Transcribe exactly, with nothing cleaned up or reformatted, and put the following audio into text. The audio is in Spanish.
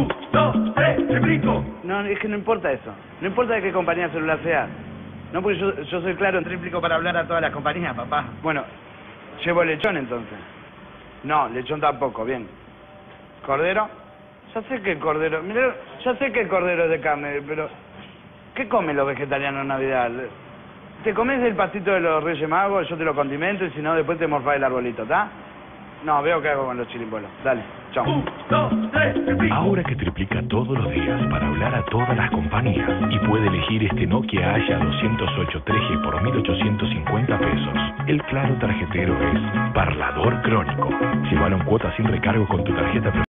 Un, dos, tres, triplico. No, es que no importa eso. No importa de qué compañía celular sea. No, porque yo, yo soy claro en tríplico para hablar a todas las compañías, papá. Bueno, llevo lechón entonces. No, lechón tampoco, bien. ¿Cordero? Ya sé que el cordero... Mirá, ya sé que el cordero es de carne, pero... ¿Qué comen los vegetarianos en Navidad? Te comes el pastito de los Reyes Magos, yo te lo condimento y si no después te morfás el arbolito, ¿está? No, veo qué hago con los chirimbolos. Dale, chao. Un, dos, tres, triplico. Ahora que triplica todos los días para hablar a todas las compañías y puede elegir este Nokia Haya doscientos ocho tres G por mil ochocientos cincuenta pesos, el claro tarjetero es Parlador Crónico. Llévalo en cuotas sin recargo con tu tarjeta